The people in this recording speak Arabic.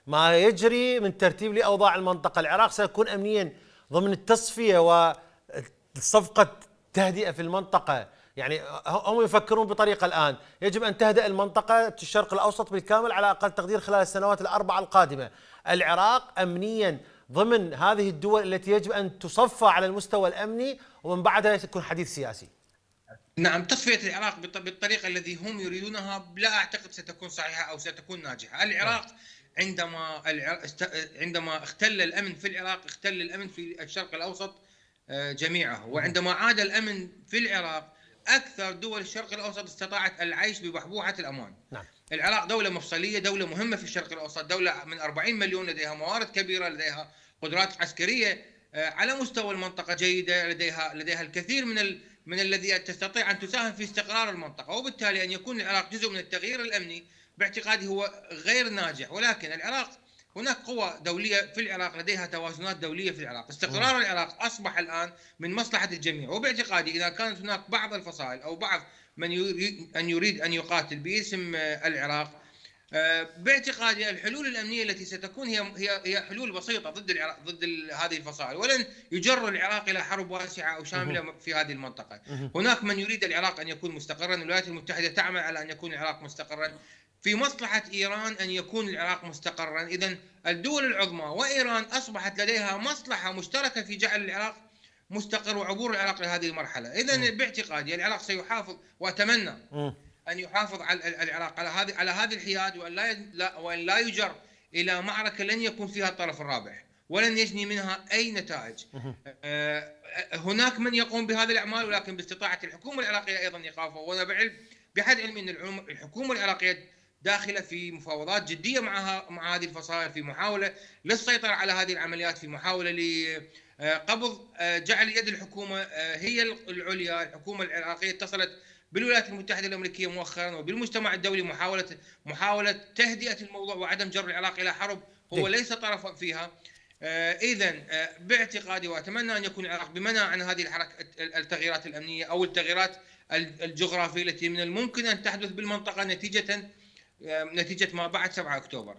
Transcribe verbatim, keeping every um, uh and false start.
ما يجري من ترتيب لأوضاع المنطقة. العراق سيكون أمنيا ضمن التصفية وصفقة تهدئة في المنطقة. يعني هم يفكرون بطريقة الآن يجب أن تهدأ المنطقة الشرق الأوسط بالكامل على أقل تقدير خلال السنوات الأربعة القادمة. العراق أمنيا ضمن هذه الدول التي يجب أن تصفى على المستوى الأمني، ومن بعدها يكون حديث سياسي. نعم، تصفية العراق بالطريقة الذي هم يريدونها لا أعتقد ستكون صحيحة أو ستكون ناجحة. العراق عندما عندما اختل الأمن في العراق اختل الأمن في الشرق الأوسط جميعه، وعندما عاد الأمن في العراق أكثر دول الشرق الأوسط استطاعت العيش ببحبوحة الأمان. نعم. العراق دولة مفصلية، دولة مهمة في الشرق الأوسط، دولة من أربعين مليون، لديها موارد كبيرة، لديها قدرات عسكرية على مستوى المنطقة جيدة، لديها لديها الكثير من ال من الذي تستطيع أن تساهم في استقرار المنطقة، وبالتالي أن يكون العراق جزء من التغيير الأمني باعتقادي هو غير ناجح. ولكن العراق هناك قوى دولية في العراق، لديها توازنات دولية في العراق، استقرار العراق أصبح الآن من مصلحة الجميع، وباعتقادي إذا كانت هناك بعض الفصائل أو بعض من يريد أن يريد أن يقاتل باسم العراق، باعتقادي الحلول الامنيه التي ستكون هي هي هي حلول بسيطه ضد العراق، ضد هذه الفصائل، ولن يجر العراق الى حرب واسعه او شامله في هذه المنطقه. هناك من يريد العراق ان يكون مستقرا، الولايات المتحده تعمل على ان يكون العراق مستقرا، في مصلحه ايران ان يكون العراق مستقرا. اذا الدول العظمى وايران اصبحت لديها مصلحه مشتركه في جعل العراق مستقر وعبور العراق لهذه المرحله. اذا باعتقادي العراق سيحافظ، واتمنى أن يحافظ على العراق على هذه على هذه الحياد، وأن لا وأن لا يجر إلى معركة لن يكون فيها الطرف الرابح ولن يجني منها أي نتائج. هناك من يقوم بهذه الأعمال، ولكن باستطاعة الحكومة العراقية أيضا إيقافه. وأنا بعلم بحد علمي أن الحكومة العراقية داخلة في مفاوضات جدية معها مع هذه الفصائل، في محاولة للسيطرة على هذه العمليات، في محاولة لقبض جعل يد الحكومة هي العليا. الحكومة العراقية اتصلت بالولايات المتحدة الأمريكية مؤخرا وبالمجتمع الدولي محاولة محاولة تهدئة الموضوع وعدم جر العراق إلى حرب هو ليس طرفا فيها. إذا باعتقادي وأتمنى أن يكون العراق بمنع عن هذه الحركة التغييرات الأمنية أو التغييرات الجغرافية التي من الممكن أن تحدث بالمنطقة نتيجة نتيجة ما بعد سبعة أكتوبر.